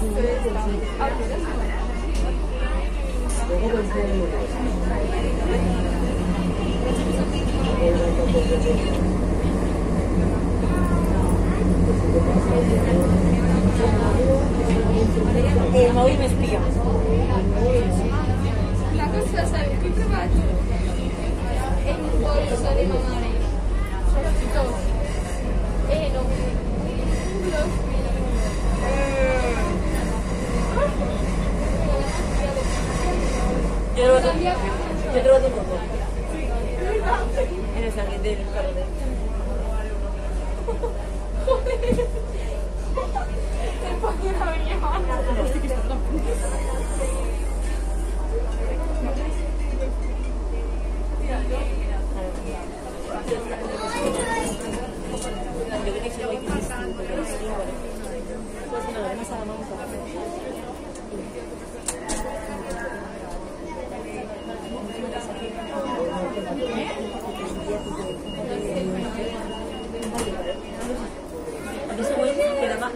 El móvil me espía. La cosa, sai, qui provate e un bolso di mamma e non Yo te lo tengo todo. En el sangre del carro de... Yo creo que se lo hay que decir, porque no sé, bueno. Pues no, no me sale más.